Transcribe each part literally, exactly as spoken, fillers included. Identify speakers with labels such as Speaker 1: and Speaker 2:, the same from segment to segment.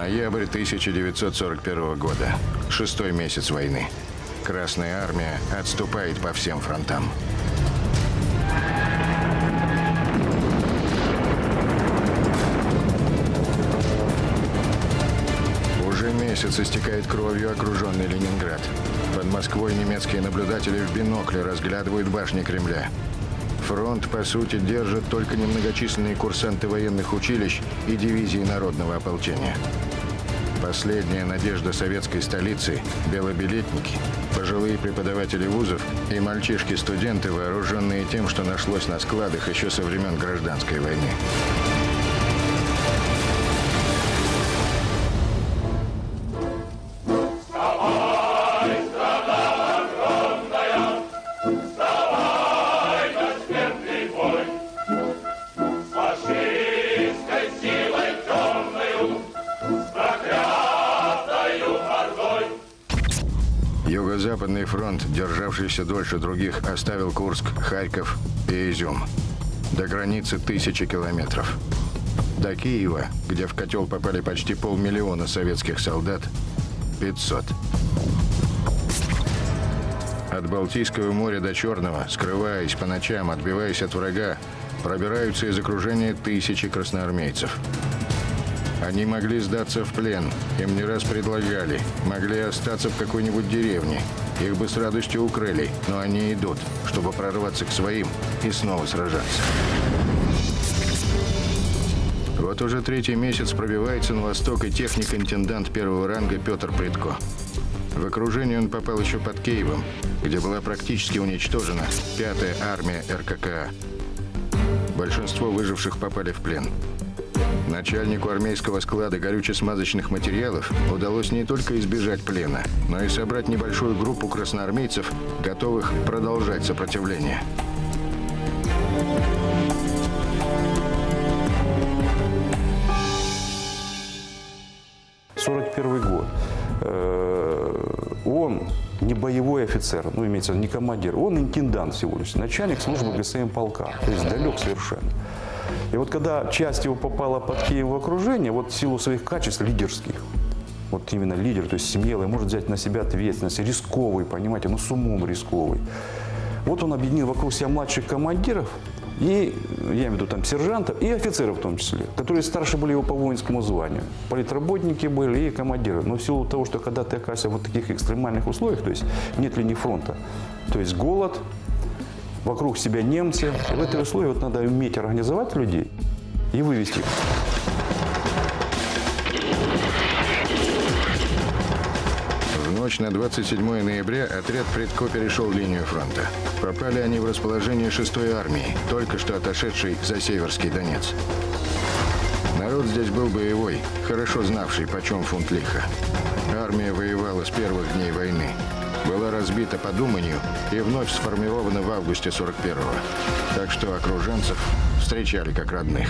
Speaker 1: Ноябрь тысяча девятьсот сорок первого года. Шестой месяц войны. Красная армия отступает по всем фронтам. Уже месяц истекает кровью окруженный Ленинград. Под Москвой немецкие наблюдатели в бинокли разглядывают башни Кремля. Фронт, по сути, держат только немногочисленные курсанты военных училищ и дивизии народного ополчения. Последняя надежда советской столицы – белобилетники, пожилые преподаватели вузов и мальчишки-студенты, вооруженные тем, что нашлось на складах еще со времен Гражданской войны. Юго-Западный фронт, державшийся дольше других, оставил Курск, Харьков и Изюм. До границы тысячи километров. До Киева, где в котел попали почти полмиллиона советских солдат, пятьсот. От Балтийского моря до Черного, скрываясь по ночам, отбиваясь от врага, пробираются из окружения тысячи красноармейцев. Они могли сдаться в плен, им не раз предлагали, могли остаться в какой-нибудь деревне. Их бы с радостью укрыли, но они идут, чтобы прорваться к своим и снова сражаться. Вот уже третий месяц пробивается на восток и техник-интендант первого ранга Петр Прядко. В окружение он попал еще под Киевом, где была практически уничтожена пятая армия эр ка ка а. Большинство выживших попали в плен. Начальнику армейского склада горюче-смазочных материалов удалось не только избежать плена, но и собрать небольшую группу красноармейцев, готовых продолжать сопротивление.
Speaker 2: сорок первый год. Он не боевой офицер, ну, имеется в виду, не командир, он интендант всего лишь, начальник службы гэ эс эм полка, то есть далек совершенно. И вот когда часть его попала под Киев в окружение, вот в силу своих качеств лидерских, вот именно лидер, то есть смелый, может взять на себя ответственность, рисковый, понимаете, ну с умом рисковый. Вот он объединил вокруг себя младших командиров, и, я имею в виду там сержантов, и офицеров в том числе, которые старше были его по воинскому званию. Политработники были и командиры. Но в силу того, что когда ты оказываешься в вот таких экстремальных условиях, то есть нет линии фронта, то есть голод, вокруг себя немцы. И в этой условии вот надо уметь организовать людей и вывести их.
Speaker 1: В ночь на двадцать седьмое ноября отряд Прядко перешел линию фронта. Попали они в расположение шестой армии, только что отошедшей за Северский Донец. Народ здесь был боевой, хорошо знавший, почем фунт лиха. Армия воевала с первых дней войны. Была разбита по Думанью и вновь сформирована в августе сорок первого. Так что окруженцев встречали как родных.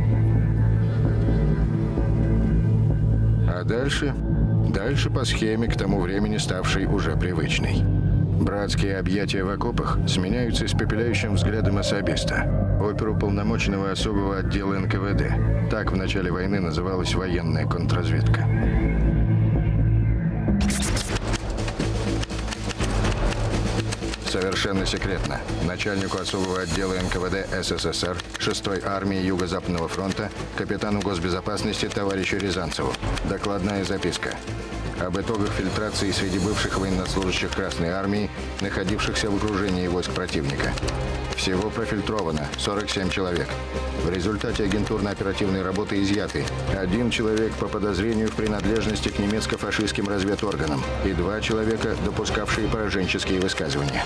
Speaker 1: А дальше? Дальше по схеме, к тому времени ставшей уже привычной. Братские объятия в окопах сменяются испепеляющим взглядом особиста, оперуполномоченного особого отдела эн ка вэ дэ. Так в начале войны называлась военная контрразведка. Совершенно секретно. Начальнику особого отдела эн ка вэ дэ эс эс эс эр шестой армии Юго-Западного фронта, капитану госбезопасности товарищу Рязанцеву. Докладная записка. Об итогах фильтрации среди бывших военнослужащих Красной армии, находившихся в окружении войск противника. Всего профильтровано сорок семь человек. В результате агентурно-оперативной работы изъяты один человек по подозрению в принадлежности к немецко-фашистским разведорганам и два человека, допускавшие пораженческие высказывания.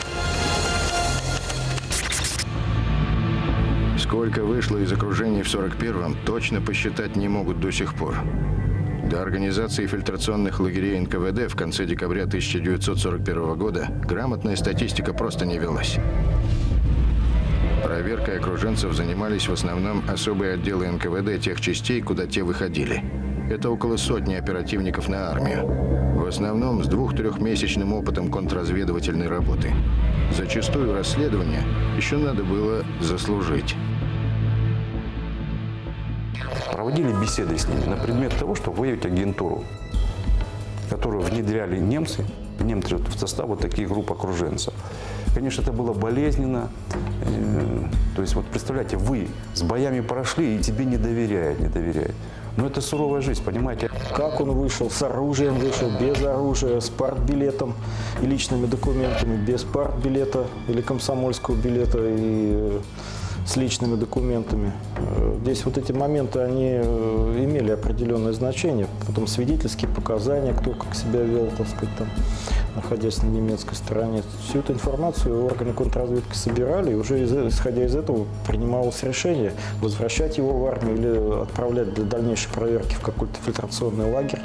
Speaker 1: Сколько вышло из окружений в сорок первом, точно посчитать не могут до сих пор. До организации фильтрационных лагерей эн ка вэ дэ в конце декабря тысяча девятьсот сорок первого года грамотная статистика просто не велась. Проверкой окруженцев занимались в основном особые отделы эн ка вэ дэ тех частей, куда те выходили. Это около сотни оперативников на армию. В основном с двух-трехмесячным опытом контрразведывательной работы. Зачастую расследование еще надо было заслужить.
Speaker 2: проводили беседы с ними на предмет того, чтобы выявить агентуру, которую внедряли немцы, немцы в состав вот таких групп окруженцев. Конечно, это было болезненно. То есть, вот представляете, вы с боями прошли, и тебе не доверяют, не доверяют. Но это суровая жизнь, понимаете?
Speaker 3: Как он вышел, с оружием вышел, без оружия, с партбилетом и личными документами, без партбилета или комсомольского билета и с личными документами. Здесь вот эти моменты, они имели определенное значение. Потом свидетельские показания, кто как себя вел, так сказать, там, находясь на немецкой стороне. Всю эту информацию органы контрразведки собирали, и уже исходя из этого принималось решение, возвращать его в армию или отправлять для дальнейшей проверки в какой-то фильтрационный лагерь.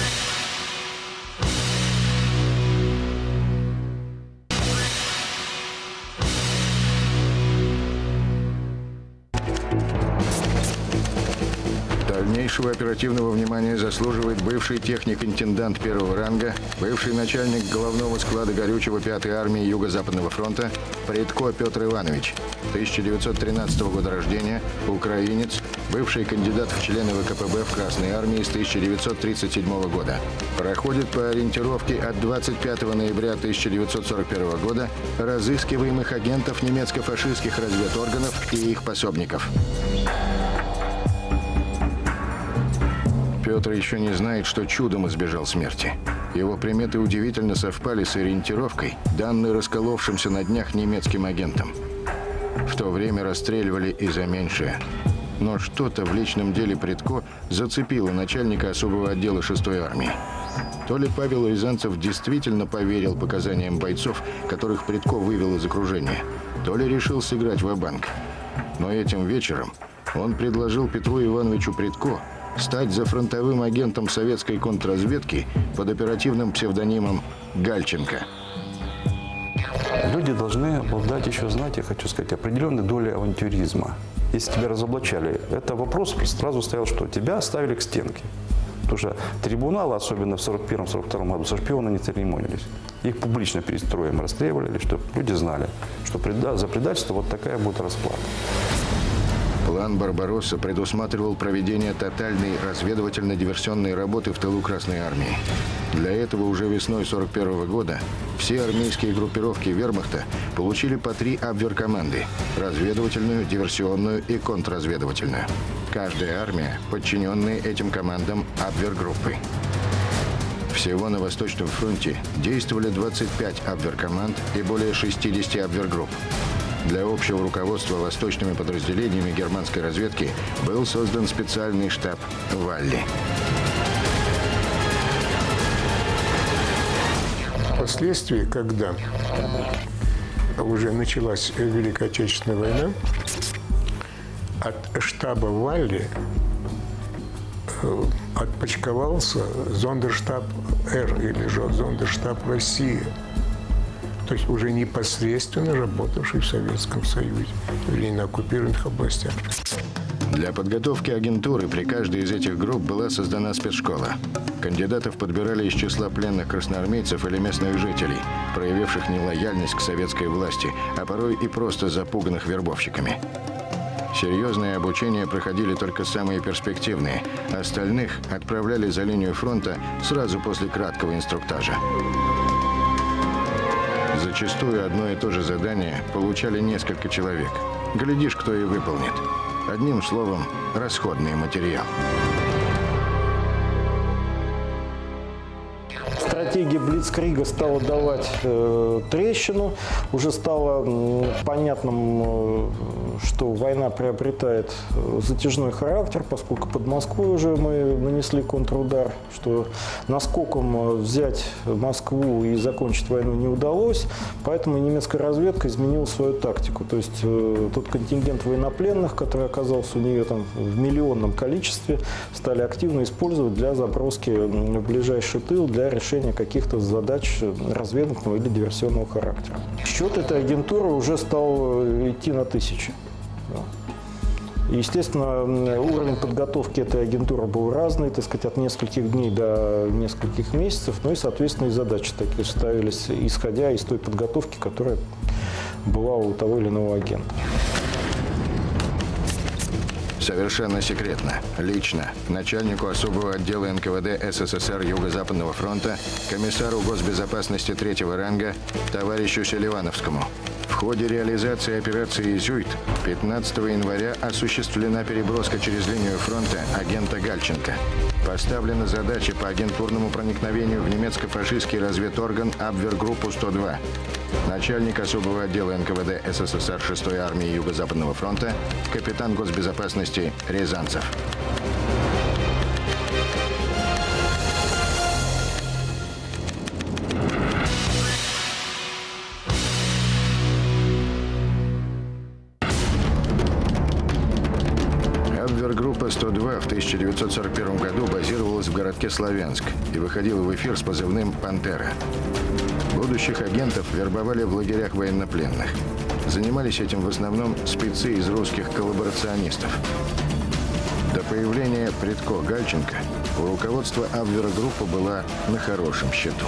Speaker 1: Дальнейшего оперативного внимания заслуживает бывший техник-интендант первого ранга, бывший начальник головного склада горючего пятой армии Юго-Западного фронта Предко Петр Иванович, тысяча девятьсот тринадцатого года рождения, украинец, бывший кандидат в члены ВКПБ в Красной армии с тысяча девятьсот тридцать седьмого года. Проходит по ориентировке от двадцать пятого ноября тысяча девятьсот сорок первого года разыскиваемых агентов немецко-фашистских разведорганов и их пособников. Петр еще не знает, что чудом избежал смерти. Его приметы удивительно совпали с ориентировкой, данной расколовшимся на днях немецким агентам. В то время расстреливали и за меньшее. Но что-то в личном деле Предко зацепило начальника особого отдела шестой армии. То ли Павел Рязанцев действительно поверил показаниям бойцов, которых Предко вывел из окружения, то ли решил сыграть ва-банк. Но этим вечером он предложил Петру Ивановичу Предко стать зафронтовым агентом советской контрразведки под оперативным псевдонимом Гальченко.
Speaker 2: Люди должны обладать еще, знаете, хочу сказать, определенной долей авантюризма. Если тебя разоблачали, это вопрос сразу стоял, что тебя оставили к стенке. Потому что трибуналы, особенно в сорок первом — сорок втором году, со шпионами не церемонились. Их публично перед строем расстреливали, чтобы люди знали, что за предательство вот такая будет расплата.
Speaker 1: План «Барбаросса» предусматривал проведение тотальной разведывательно-диверсионной работы в тылу Красной армии. Для этого уже весной сорок первого года все армейские группировки вермахта получили по три абверкоманды – разведывательную, диверсионную и контрразведывательную. Каждая армия, подчиненные этим командам абвергруппы. Всего на Восточном фронте действовали двадцать пять абверкоманд и более шестидесяти абвергрупп. Для общего руководства восточными подразделениями германской разведки был создан специальный штаб «Валли».
Speaker 4: Впоследствии, когда уже началась Великая Отечественная война, от штаба «Валли» отпочковался зондерштаб «Р» или же зондерштаб «Россия». То есть уже непосредственно работавший в Советском Союзе или на оккупированных областях.
Speaker 1: Для подготовки агентуры при каждой из этих групп была создана спецшкола. Кандидатов подбирали из числа пленных красноармейцев или местных жителей, проявивших нелояльность к советской власти, а порой и просто запуганных вербовщиками. Серьезное обучение проходили только самые перспективные. Остальных отправляли за линию фронта сразу после краткого инструктажа. Зачастую одно и то же задание получали несколько человек. Глядишь, кто и выполнит. Одним словом, расходный материал.
Speaker 3: Стратегия Блицкрига стала давать э, трещину. Уже стало э, понятным, э, что война приобретает затяжной характер, поскольку под Москвой уже мы нанесли контрудар, что наскоком взять Москву и закончить войну не удалось. Поэтому немецкая разведка изменила свою тактику. То есть э, тот контингент военнопленных, который оказался у нее там в миллионном количестве, стали активно использовать для заброски в ближайший тыл, для решения каких-то задач разведывательного или диверсионного характера. Счет этой агентуры уже стал идти на тысячи. Естественно, уровень подготовки этой агентуры был разный, так сказать, от нескольких дней до нескольких месяцев, ну и, соответственно, и задачи такие ставились, исходя из той подготовки, которая была у того или иного агента.
Speaker 1: Совершенно секретно, лично, начальнику особого отдела эн ка вэ дэ эс эс эс эр Юго-Западного фронта, комиссару госбезопасности третьего ранга, товарищу Селивановскому. В ходе реализации операции «Изюит» пятнадцатого января осуществлена переброска через линию фронта агента Гальченко. Поставлена задача по агентурному проникновению в немецко-фашистский разведорган Абвергруппу сто два. Начальник особого отдела эн ка вэ дэ эс эс эс эр шестой армии Юго-Западного фронта, капитан госбезопасности Рязанцев. Абвергруппа сто два в тысяча девятьсот сорок первом году базировалась в городке Славянск и выходила в эфир с позывным «Пантера». Будущих агентов вербовали в лагерях военнопленных. Занимались этим в основном спецы из русских коллаборационистов. До появления предко Гальченко у руководства Абвергруппы была на хорошем счету.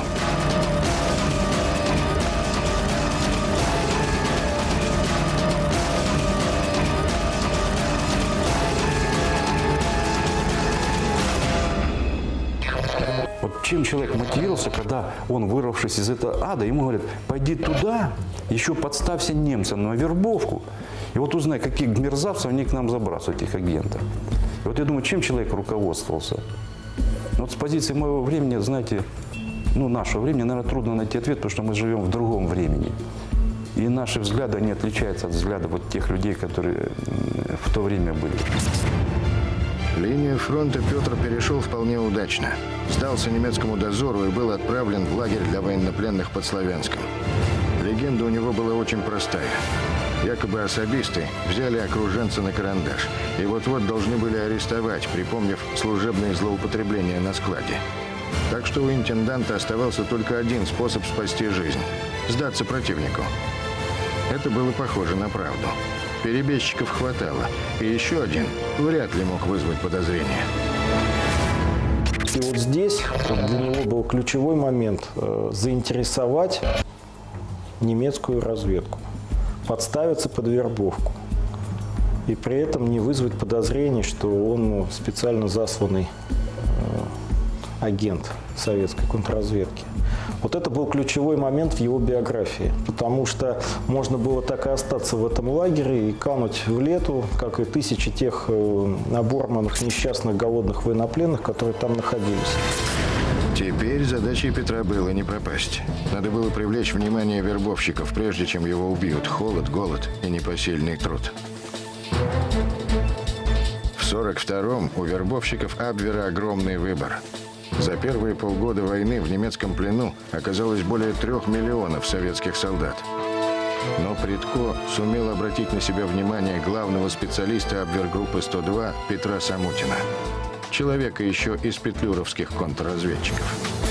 Speaker 2: Вот чем человек мотивировался, когда он, вырвавшись из этого ада, ему говорят: пойди туда, еще подставься немцам на вербовку, и вот узнай, каких мерзавцев они к нам забрасывают, этих агентов. И вот я думаю, чем человек руководствовался? Вот с позиции моего времени, знаете, ну, нашего времени, наверное, трудно найти ответ, потому что мы живем в другом времени. И наши взгляды, они отличаются от взглядов вот тех людей, которые в то время были.
Speaker 1: Линию фронта Петр перешел вполне удачно. Сдался немецкому дозору и был отправлен в лагерь для военнопленных под Славянском. Легенда у него была очень простая. Якобы особисты взяли окруженца на карандаш и вот-вот должны были арестовать, припомнив служебные злоупотребления на складе. Так что у интенданта оставался только один способ спасти жизнь – сдаться противнику. Это было похоже на правду. Перебежчиков хватало, и еще один вряд ли мог вызвать подозрения.
Speaker 3: И вот здесь для него был ключевой момент – заинтересовать немецкую разведку, подставиться под вербовку и при этом не вызвать подозрений, что он специально засланный агент советской контрразведки. Вот это был ключевой момент в его биографии, потому что можно было так и остаться в этом лагере и кануть в лету, как и тысячи тех оборванных, несчастных, голодных военнопленных, которые там находились.
Speaker 1: Теперь задачей Петра было не пропасть. Надо было привлечь внимание вербовщиков, прежде чем его убьют. Холод, голод и непосильный труд. В сорок втором у вербовщиков Абвера огромный выбор. За первые полгода войны в немецком плену оказалось более трех миллионов советских солдат. Но Предко сумел обратить на себя внимание главного специалиста Абвергруппы сто два Петра Самутина. Человека еще из петлюровских контрразведчиков.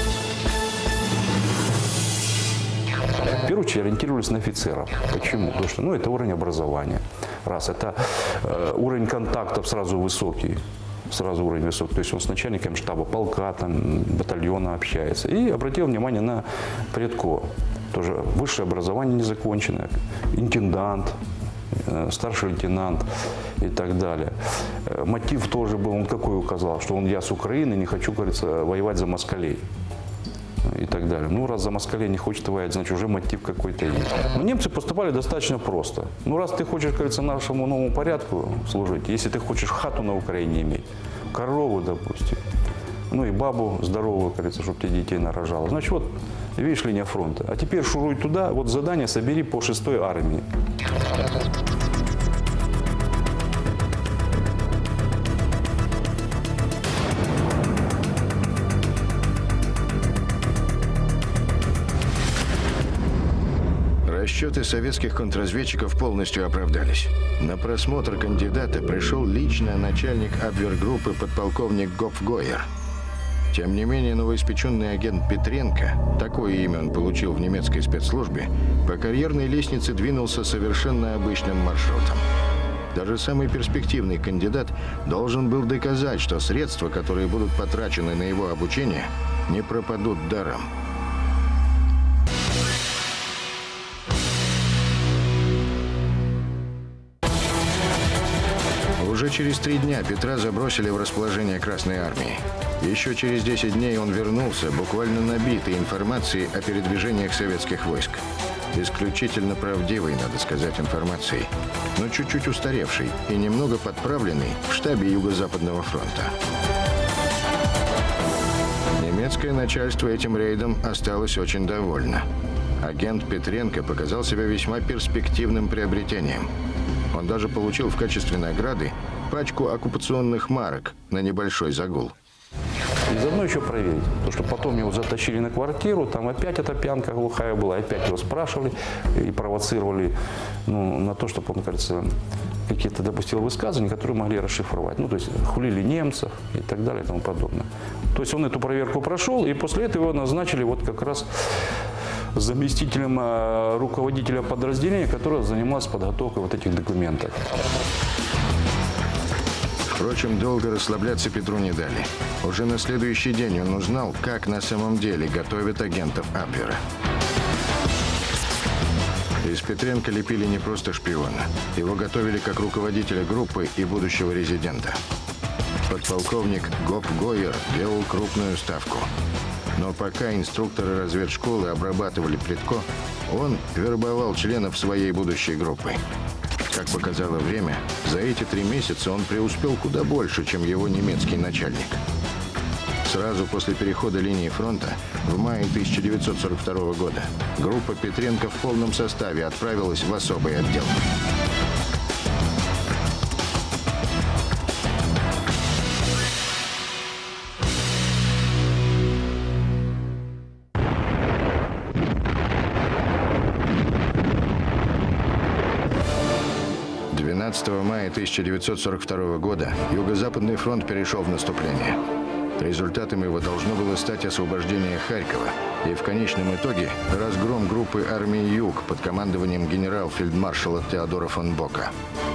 Speaker 2: В первую очередь ориентировались на офицеров. Почему? Потому что ну, это уровень образования. Раз, это э, уровень контактов сразу высокий. Сразу уровень высокий. То есть он с начальником штаба полка, там, батальона общается. И обратил внимание на Предко. Тоже высшее образование незаконченное. Интендант, э, старший лейтенант и так далее. Э, мотив тоже был, он какой указал, что он я с Украины, не хочу, говорится, воевать за москалей. И так далее. Ну, раз за москалей не хочет воевать, значит, уже мотив какой-то есть. Но немцы поступали достаточно просто. Ну, раз ты хочешь, говорится, нашему новому порядку служить, если ты хочешь хату на Украине иметь, корову, допустим, ну и бабу здоровую, говорится, чтобы тебе детей нарожало, значит, вот, видишь, линия фронта. А теперь шуруй туда, вот задание собери по шестой армии.
Speaker 1: Расчеты советских контрразведчиков полностью оправдались. На просмотр кандидата пришел лично начальник Абвергруппы подполковник Гофгойер. Тем не менее, новоиспеченный агент Петренко, такое имя он получил в немецкой спецслужбе, по карьерной лестнице двинулся совершенно обычным маршрутом. Даже самый перспективный кандидат должен был доказать, что средства, которые будут потрачены на его обучение, не пропадут даром. Уже через три дня Петра забросили в расположение Красной Армии. Еще через десять дней он вернулся, буквально набитый информацией о передвижениях советских войск. Исключительно правдивой, надо сказать, информацией, но чуть-чуть устаревшей и немного подправленной в штабе Юго-Западного фронта. Немецкое начальство этим рейдом осталось очень довольно. Агент Петренко показал себя весьма перспективным приобретением. Он даже получил в качестве награды пачку оккупационных марок на небольшой загул.
Speaker 2: И заодно еще проверить, потому что потом его затащили на квартиру, там опять эта пьянка глухая была, опять его спрашивали и провоцировали, ну, на то, чтобы он, кажется, какие-то допустил высказывания, которые могли расшифровать. Ну, то есть хулили немцев и так далее и тому подобное. То есть он эту проверку прошел, и после этого его назначили вот как раз заместителем руководителя подразделения, которое занималось подготовкой вот этих документов.
Speaker 1: Впрочем, долго расслабляться Петру не дали. Уже на следующий день он узнал, как на самом деле готовят агентов Абвера. Из Петренко лепили не просто шпиона. Его готовили как руководителя группы и будущего резидента. Подполковник Гоп Гойер делал крупную ставку. Но пока инструкторы разведшколы обрабатывали Прядко, он вербовал членов своей будущей группы. Как показало время, за эти три месяца он преуспел куда больше, чем его немецкий начальник. Сразу после перехода линии фронта, в мае тысяча девятьсот сорок второго года, группа Петренко в полном составе отправилась в особый отдел. двенадцатого мая тысяча девятьсот сорок второго года Юго-Западный фронт перешел в наступление. Результатом его должно было стать освобождение Харькова и в конечном итоге разгром группы армии «Юг» под командованием генерал-фельдмаршала Теодора фон Бока.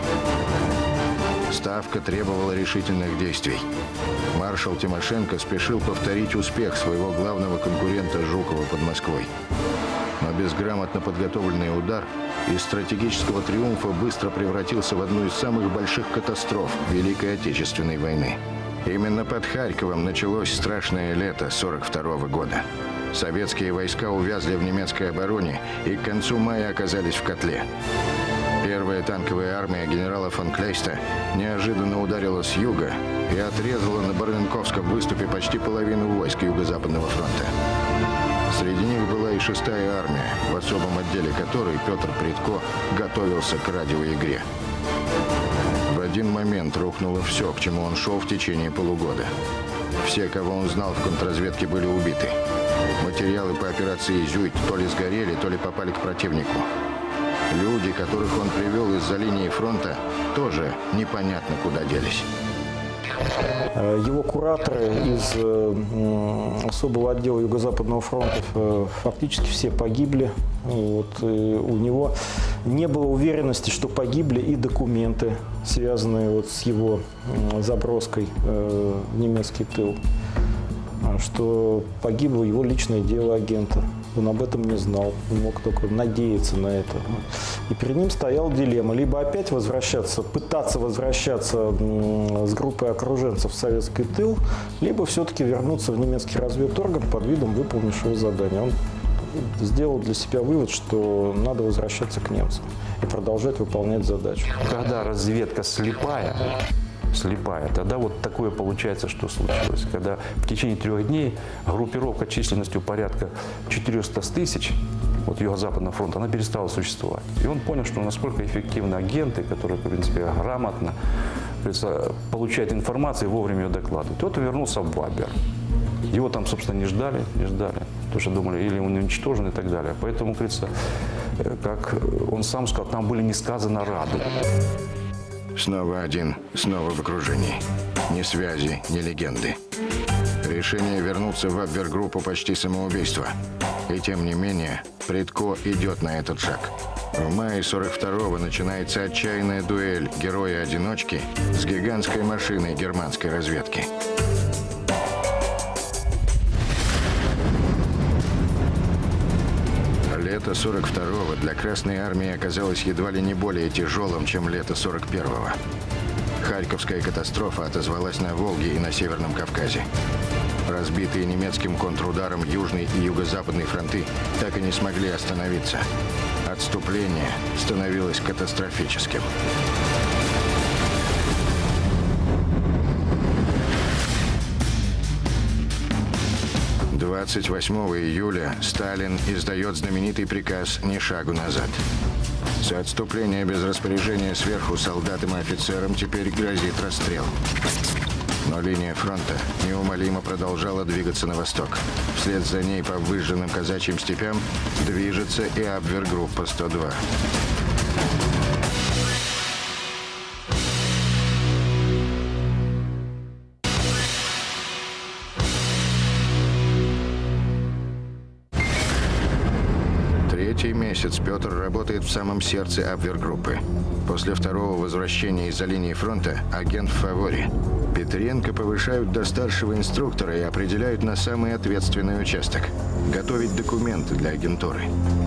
Speaker 1: Ставка требовала решительных действий. Маршал Тимошенко спешил повторить успех своего главного конкурента Жукова под Москвой. Но безграмотно подготовленный удар из стратегического триумфа быстро превратился в одну из самых больших катастроф Великой Отечественной войны. Именно под Харьковом началось страшное лето сорок второго года. Советские войска увязли в немецкой обороне и к концу мая оказались в котле. Первая танковая армия генерала фон Клейста неожиданно ударила с юга и отрезала на Барвинковском выступе почти половину войск Юго-Западного фронта. Среди них была и шестая армия, в особом отделе которой Петр Прядко готовился к радиоигре. В один момент рухнуло все, к чему он шел в течение полугода. Все, кого он знал в контрразведке, были убиты. Материалы по операции «Зюйт» то ли сгорели, то ли попали к противнику. Люди, которых он привел из-за линии фронта, тоже непонятно куда делись.
Speaker 3: Его кураторы из особого отдела Юго-Западного фронта фактически все погибли. Вот, у него не было уверенности, что погибли и документы, связанные вот с его заброской в немецкий тыл, что погибло его личное дело агента. Он об этом не знал, он мог только надеяться на это. И перед ним стояла дилемма: либо опять возвращаться, пытаться возвращаться с группой окруженцев в советский тыл, либо все-таки вернуться в немецкий разведорган под видом выполнившего задания. Он сделал для себя вывод, что надо возвращаться к немцам и продолжать выполнять задачу.
Speaker 2: Когда разведка слепая, слепая, тогда вот такое получается, что случилось. Когда в течение трех дней группировка численностью порядка четырёхсот тысяч вот Юго-Западного фронта, она перестала существовать. И он понял, что насколько эффективны агенты, которые, в принципе, грамотно получают информацию и вовремя ее докладывают. И вот он вернулся в Абвер. Его там, собственно, не ждали, не ждали. Потому что думали, или он уничтожен и так далее. Поэтому, говорится, как он сам сказал, там были несказанно рады.
Speaker 1: Снова один, снова в окружении. Ни связи, ни легенды. Решение вернуться в Абвер-группу почти самоубийство. И тем не менее, Прядко идет на этот шаг. В мае сорок второго начинается отчаянная дуэль героя-одиночки с гигантской машиной германской разведки. Лето сорок второго для Красной армии оказалось едва ли не более тяжелым, чем лето сорок первого. Харьковская катастрофа отозвалась на Волге и на Северном Кавказе. Разбитые немецким контрударом Южный и Юго-Западный фронты так и не смогли остановиться. Отступление становилось катастрофическим. двадцать восьмого июля Сталин издает знаменитый приказ «Ни шагу назад». За отступление без распоряжения сверху солдатам и офицерам теперь грозит расстрел. Но линия фронта неумолимо продолжала двигаться на восток. Вслед за ней по выжженным казачьим степям движется и Абвергруппа сто два. Третий месяц Петр работает в самом сердце Абвергруппы. После второго возвращения из-за линии фронта агент в фаворе. Петренко повышают до старшего инструктора и определяют на самый ответственный участок – готовить документы для агентуры.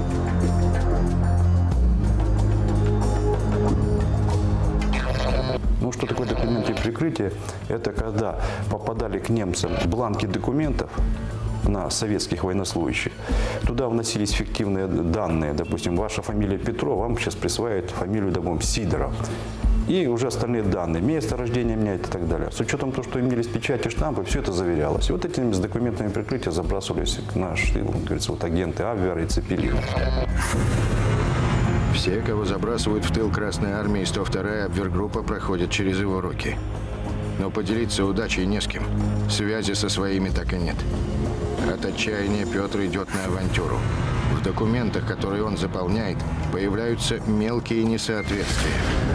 Speaker 2: Ну, что такое документы прикрытия? Это когда попадали к немцам бланки документов на советских военнослужащих. Туда вносились фиктивные данные. Допустим, ваша фамилия Петров, вам сейчас присваивают фамилию, допустим, Сидоров. И уже остальные данные, место рождения меняют и так далее. С учетом того, что имелись печати, штампы, все это заверялось. И вот этими с документами прикрытия забрасывались наши, как говорится, вот агенты Абвера и Цепелин.
Speaker 1: Все, кого забрасывают в тыл Красной Армии, сто вторая Абвергруппа проходит через его руки. Но поделиться удачей не с кем. Связи со своими так и нет. От отчаяния Петр идет на авантюру. В документах, которые он заполняет, появляются мелкие несоответствия.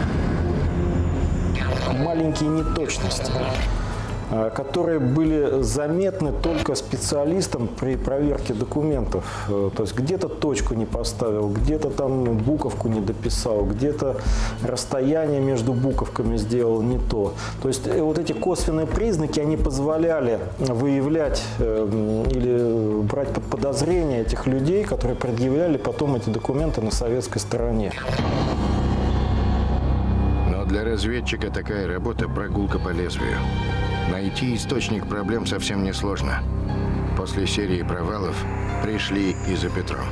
Speaker 3: Маленькие неточности, которые были заметны только специалистам при проверке документов. То есть где-то точку не поставил, где-то там буковку не дописал, где-то расстояние между буковками сделал не то. То есть вот эти косвенные признаки, они позволяли выявлять или брать под подозрение этих людей, которые предъявляли потом эти документы на советской стороне.
Speaker 1: Для разведчика такая работа – прогулка по лезвию. Найти источник проблем совсем несложно. После серии провалов пришли и за Петром.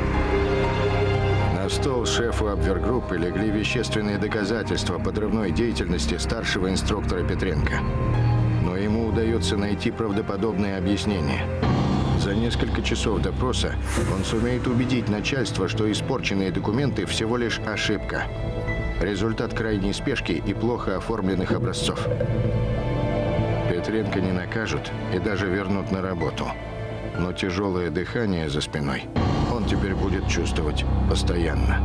Speaker 1: На стол шефу Абвергруппы легли вещественные доказательства подрывной деятельности старшего инструктора Петренко. Но ему удается найти правдоподобное объяснение. За несколько часов допроса он сумеет убедить начальство, что испорченные документы всего лишь ошибка. Результат крайней спешки и плохо оформленных образцов. Петренко не накажут и даже вернут на работу. Но тяжелое дыхание за спиной он теперь будет чувствовать постоянно.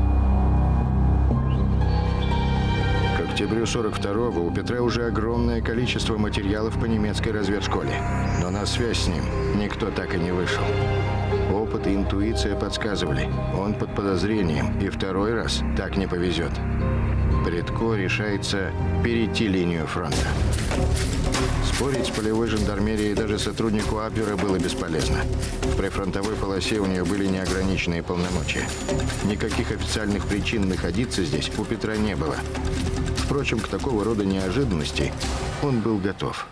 Speaker 1: К октябрю сорок второго у Петра уже огромное количество материалов по немецкой разведшколе. Но на связь с ним никто так и не вышел. Опыт и интуиция подсказывали, он под подозрением, и второй раз так не повезет. Предко решается перейти линию фронта. Спорить с полевой жандармерией даже сотруднику Абвера было бесполезно. В прифронтовой полосе у нее были неограниченные полномочия. Никаких официальных причин находиться здесь у Петра не было. Впрочем, к такого рода неожиданности он был готов.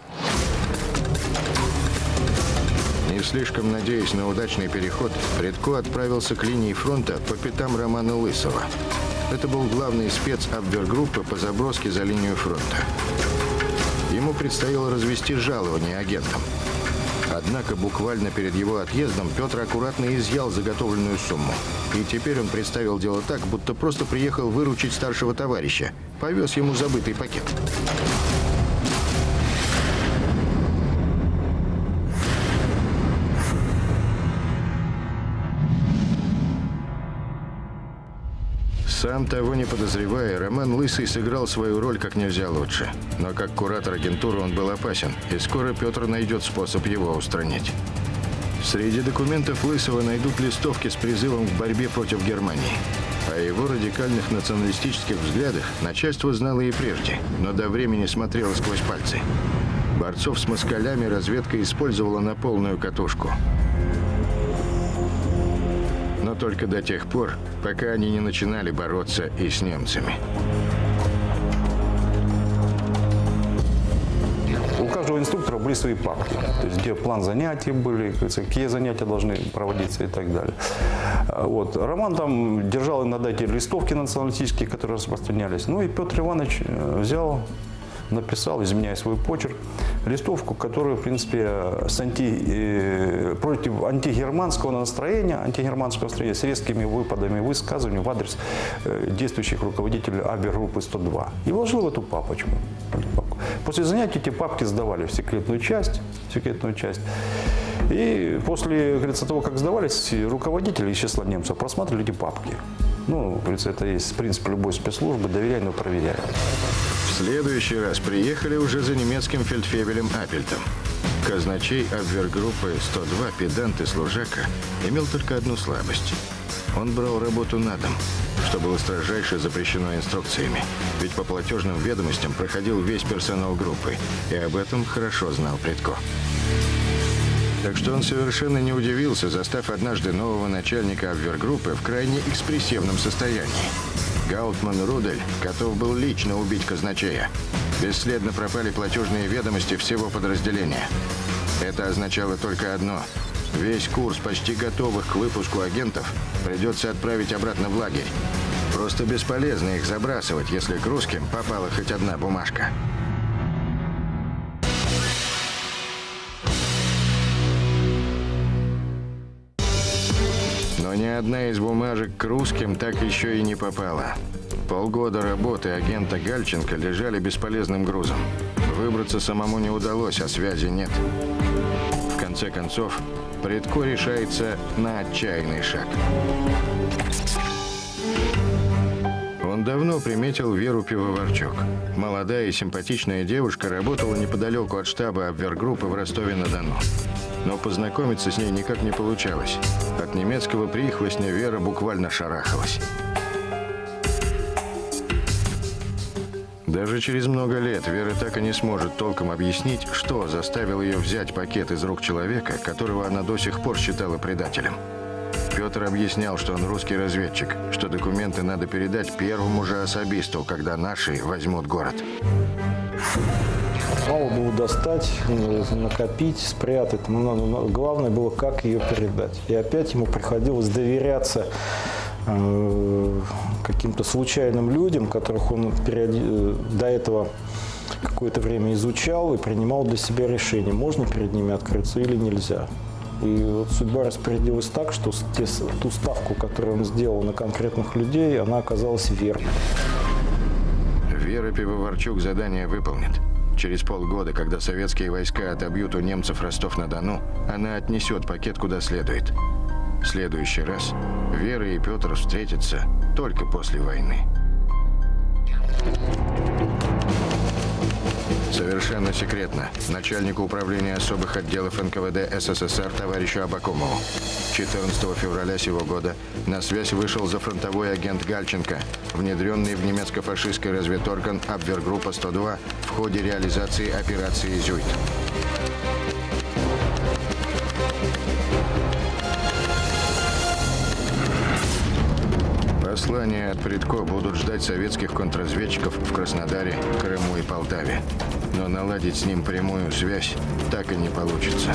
Speaker 1: Не слишком надеясь на удачный переход, Предко отправился к линии фронта по пятам Романа Лысого. Это был главный спец Абвергруппы по заброске за линию фронта. Ему предстояло развести жалование агентам. Однако буквально перед его отъездом Петр аккуратно изъял заготовленную сумму. И теперь он представил дело так, будто просто приехал выручить старшего товарища. Повез ему забытый пакет. Сам того не подозревая, Роман Лысый сыграл свою роль как нельзя лучше. Но как куратор агентуры он был опасен, и скоро Петр найдет способ его устранить. Среди документов Лысого найдут листовки с призывом к борьбе против Германии. О его радикальных националистических взглядах начальство знало и прежде, но до времени смотрело сквозь пальцы. Борцов с москалями разведка использовала на полную катушку. Но только до тех пор, пока они не начинали бороться и с немцами.
Speaker 2: были свои папки, то есть где план занятий были, какие занятия должны проводиться и так далее. Вот. Роман там держал иногда эти листовки националистические, которые распространялись. Ну и Петр Иванович взял, написал, изменяя свой почерк, листовку, которая, в принципе, с анти, э, против антигерманского настроения, антигерманского настроения, с резкими выпадами, высказываниями в адрес э, действующих руководителей Абвергруппы сто два. И вложил в эту папочку. После занятий эти папки сдавали в секретную часть, в секретную часть. И после, говорится, того, как сдавались, руководители из числа немцев просматривали эти папки. Ну, говорится, это есть принцип любой спецслужбы: доверяй, но проверяй.
Speaker 1: В следующий раз приехали уже за немецким фельдфебелем Аппельтом. Казначей Абвергруппы сто два, педант и служака, имел только одну слабость. Он брал работу на дом, что было строжайше запрещено инструкциями. Ведь по платежным ведомостям проходил весь персонал группы, и об этом хорошо знал Прядко. Так что он совершенно не удивился, застав однажды нового начальника Абвергруппы в крайне экспрессивном состоянии. Гауптман Рудель готов был лично убить казначея. Бесследно пропали платежные ведомости всего подразделения. Это означало только одно. Весь курс почти готовых к выпуску агентов придется отправить обратно в лагерь. Просто бесполезно их забрасывать, если к русским попала хоть одна бумажка. Но ни одна из бумажек к русским так еще и не попала. Полгода работы агента Гальченко лежали бесполезным грузом. Выбраться самому не удалось, а связи нет. В конце концов, Прядко решается на отчаянный шаг. Он давно приметил Веру Пивоварчук. Молодая и симпатичная девушка работала неподалеку от штаба Абвергруппы в Ростове-на-Дону. Но познакомиться с ней никак не получалось. От немецкого прихвостня Вера буквально шарахалась. Даже через много лет Вера так и не сможет толком объяснить, что заставило ее взять пакет из рук человека, которого она до сих пор считала предателем. Петр объяснял, что он русский разведчик, что документы надо передать первому же особисту, когда наши возьмут город.
Speaker 3: Мало было достать, накопить, спрятать. Но главное было, как ее передать. И опять ему приходилось доверяться э, каким-то случайным людям, которых он периоди... до этого какое-то время изучал и принимал для себя решение, можно перед ними открыться или нельзя. И вот судьба распорядилась так, что те, ту ставку, которую он сделал на конкретных людей, она оказалась верной.
Speaker 1: Вера Пивоварчук задание выполнит. Через полгода, когда советские войска отобьют у немцев Ростов-на-Дону, она отнесет пакет куда следует. В следующий раз Вера и Петр встретятся только после войны. Совершенно секретно начальнику управления особых отделов эн ка вэ дэ эс эс эс эр товарищу Абакумову четырнадцатого февраля сего года на связь вышел зафронтовой агент Гальченко, внедренный в немецко-фашистский разведорган Абвергруппа сто два в ходе реализации операции «Зюйт». Послания от Прядко будут ждать советских контрразведчиков в Краснодаре, Крыму и Полтаве. Но наладить с ним прямую связь так и не получится.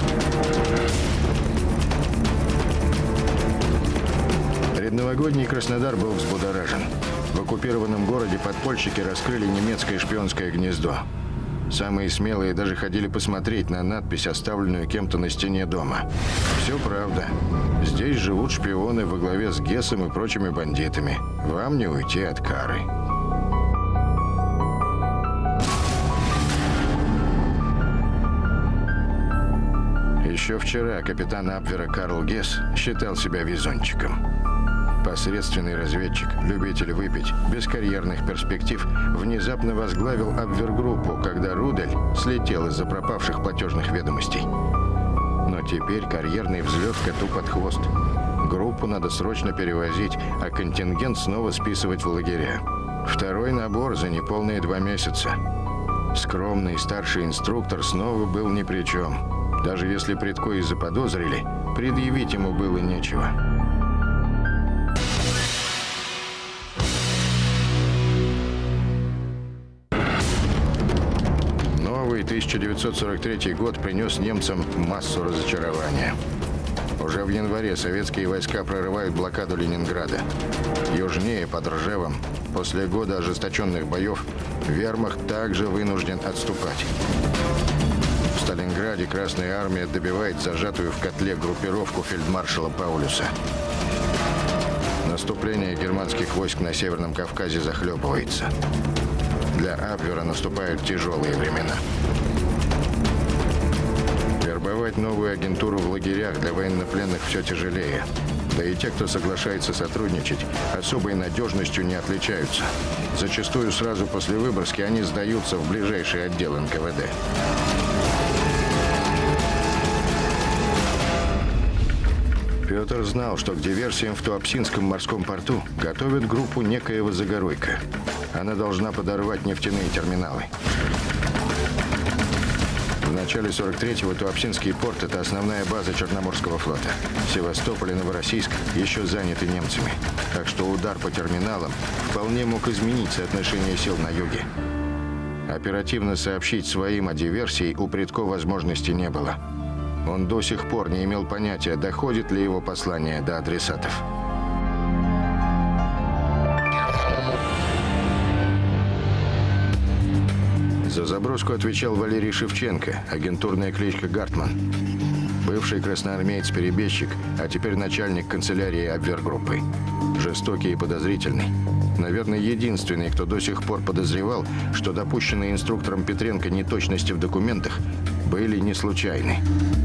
Speaker 1: Предновогодний Краснодар был взбудоражен. В оккупированном городе подпольщики раскрыли немецкое шпионское гнездо. Самые смелые даже ходили посмотреть на надпись, оставленную кем-то на стене дома. Все правда. Здесь живут шпионы во главе с Гессом и прочими бандитами. Вам не уйти от кары. Еще вчера капитан Абвера Карл Гесс считал себя везунчиком. Посредственный разведчик, любитель выпить, без карьерных перспектив, внезапно возглавил Абвергруппу, когда Рудель слетел из-за пропавших платежных ведомостей. Но теперь карьерный взлет коту под хвост. Группу надо срочно перевозить, а контингент снова списывать в лагеря. Второй набор за неполные два месяца. Скромный старший инструктор снова был ни при чем. Даже если Прядко и заподозрили, предъявить ему было нечего. тысяча девятьсот сорок третий год принес немцам массу разочарования. Уже в январе советские войска прорывают блокаду Ленинграда. Южнее, под Ржевом, после года ожесточенных боев, вермахт также вынужден отступать. В Сталинграде Красная Армия добивает зажатую в котле группировку фельдмаршала Паулюса. Наступление германских войск на Северном Кавказе захлебывается. Для Абвера наступают тяжелые времена. Вербовать новую агентуру в лагерях для военнопленных все тяжелее. Да и те, кто соглашается сотрудничать, особой надежностью не отличаются. Зачастую сразу после выборски они сдаются в ближайший отдел эн ка вэ дэ. Петр знал, что к диверсиям в Туапсинском морском порту готовят группу некоего Загоруйко. Она должна подорвать нефтяные терминалы. В начале сорок третьего Туапсинский порт – это основная база Черноморского флота. Севастополь и Новороссийск еще заняты немцами. Так что удар по терминалам вполне мог изменить соотношение сил на юге. Оперативно сообщить своим о диверсии у Прядко возможности не было. Он до сих пор не имел понятия, доходит ли его послание до адресатов. За заброску отвечал Валерий Шевченко, агентурная кличка Гартман. Бывший красноармеец-перебежчик, а теперь начальник канцелярии Абвергруппы. Жестокий и подозрительный. Наверное, единственный, кто до сих пор подозревал, что допущенные инструктором Петренко неточности в документах были не случайны.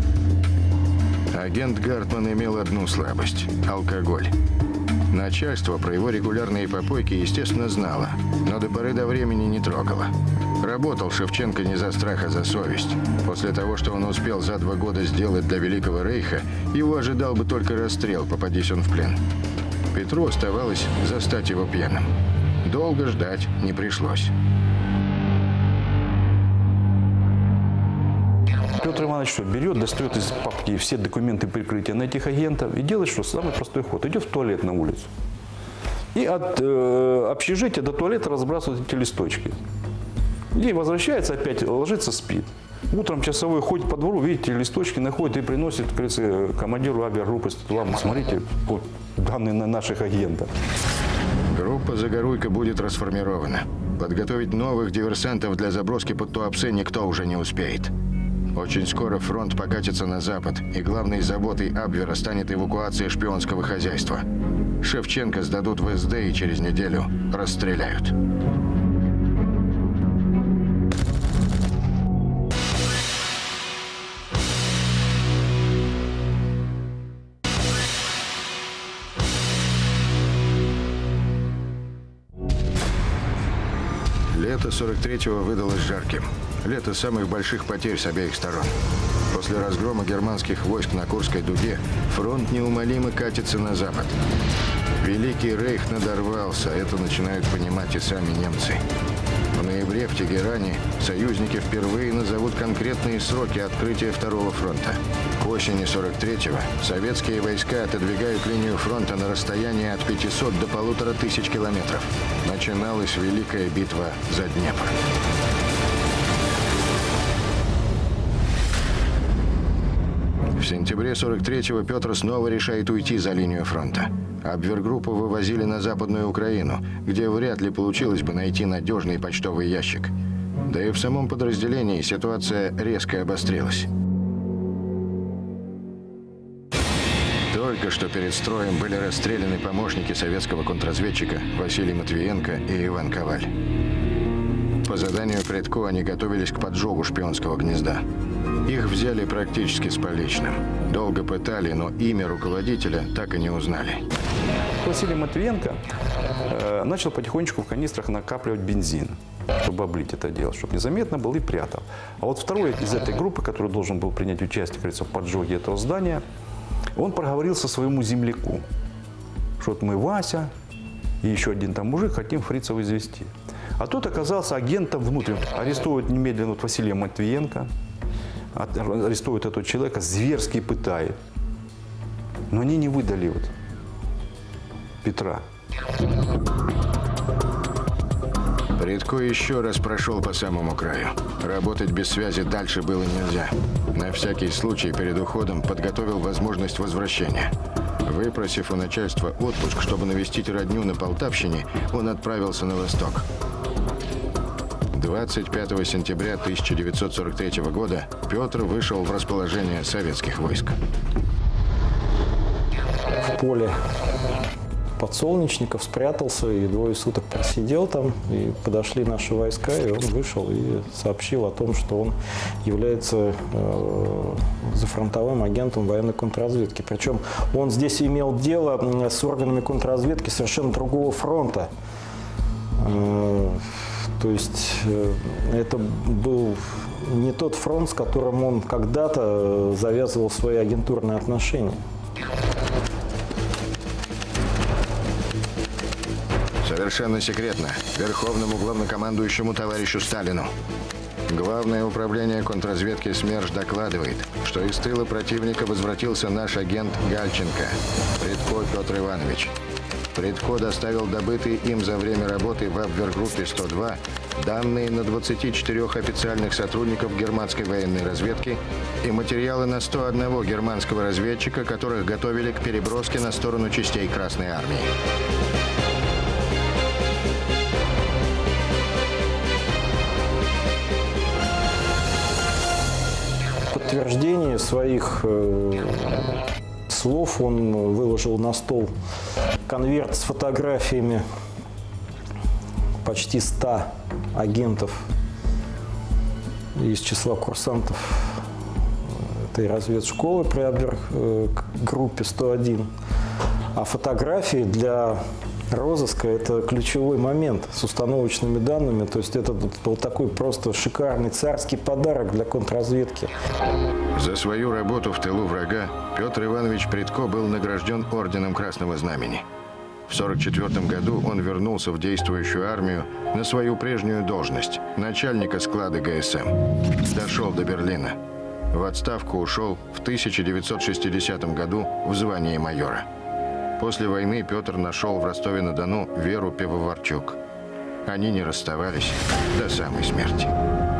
Speaker 1: Агент Гартман имел одну слабость – алкоголь. Начальство про его регулярные попойки, естественно, знало, но до поры до времени не трогало. Работал Шевченко не за страх, а за совесть. После того, что он успел за два года сделать для Великого Рейха, его ожидал бы только расстрел, попадись он в плен. Петру оставалось застать его пьяным. Долго ждать не пришлось.
Speaker 2: Петр Иванович что, берет, достает из папки все документы прикрытия на этих агентов и делает что? Самый простой ход. Идет в туалет на улицу. И от э, общежития до туалета разбрасывают эти листочки. И возвращается опять, ложится, спит. Утром часовой ходит по двору, видите, листочки находит и приносит, говорится, командиру авиагруппы. Вам, смотрите, вот, данные на наших агентов.
Speaker 1: Группа Загоруйко будет расформирована. Подготовить новых диверсантов для заброски под Туапсе никто уже не успеет. Очень скоро фронт покатится на запад, и главной заботой Абвера станет эвакуация шпионского хозяйства. Шевченко сдадут в эс дэ и через неделю расстреляют. Лето сорок третьего выдалось жарким. Лето самых больших потерь с обеих сторон. После разгрома германских войск на Курской дуге фронт неумолимо катится на запад. Великий Рейх надорвался, это начинают понимать и сами немцы. В ноябре в Тегеране союзники впервые назовут конкретные сроки открытия Второго фронта. К осени сорок третьего советские войска отодвигают линию фронта на расстояние от пятисот до полутора тысяч километров. Начиналась Великая битва за Днепр. В сентябре сорок третьего Петр снова решает уйти за линию фронта. Абвергруппу вывозили на Западную Украину, где вряд ли получилось бы найти надежный почтовый ящик. Да и в самом подразделении ситуация резко обострилась. Только что перед строем были расстреляны помощники советского контрразведчика Василий Матвиенко и Иван Коваль. По заданию Прядко они готовились к поджогу шпионского гнезда. Их взяли практически с поличным. Долго пытали, но имя руководителя так и не узнали.
Speaker 2: Василий Матвиенко э, начал потихонечку в канистрах накапливать бензин, чтобы облить это дело, чтобы незаметно был, и прятал. А вот второй из этой группы, который должен был принять участие, кажется, в поджоге этого здания, он проговорился своему земляку, что вот мы, Вася и еще один там мужик, хотим фрицев извести. А тот оказался агентом внутренним. Арестуют немедленно вот Василия Матвиенко, арестуют этого человека, зверски пытают. Но они не выдали вот Петра.
Speaker 1: Прядко еще раз прошел по самому краю. Работать без связи дальше было нельзя. На всякий случай перед уходом подготовил возможность возвращения. Выпросив у начальства отпуск, чтобы навестить родню на Полтавщине, он отправился на восток. двадцать пятого сентября тысяча девятьсот сорок третьего года Петр вышел в расположение советских войск.
Speaker 3: В поле Подсолнечников спрятался и двое суток просидел там. И подошли наши войска, и он вышел и сообщил о том, что он является э, зафронтовым агентом военной контрразведки. Причем он здесь имел дело с органами контрразведки совершенно другого фронта. Э, то есть э, это был не тот фронт, с которым он когда-то завязывал свои агентурные отношения.
Speaker 1: Совершенно секретно. Верховному главнокомандующему товарищу Сталину. Главное управление контрразведки СМЕРШ докладывает, что из тыла противника возвратился наш агент Гальченко, Прядко Петр Иванович. Прядко доставил добытые им за время работы в Абвергруппе сто два данные на двадцати четырёх официальных сотрудников германской военной разведки и материалы на сто одного германского разведчика, которых готовили к переброске на сторону частей Красной Армии.
Speaker 3: В подтверждение своих э, слов он выложил на стол конверт с фотографиями почти ста агентов из числа курсантов этой разведшколы при Абвергруппе сто один. А фотографии для розыска – это ключевой момент с установочными данными. То есть это был такой просто шикарный царский подарок для контрразведки.
Speaker 1: За свою работу в тылу врага Петр Иванович Прядко был награжден орденом Красного Знамени. В сорок четвёртом году он вернулся в действующую армию на свою прежнюю должность – начальника склада ГСМ. Дошел до Берлина. В отставку ушел в тысяча девятьсот шестидесятом году в звании майора. После войны Петр нашел в Ростове-на-Дону Веру Пивоварчук. Они не расставались до самой смерти.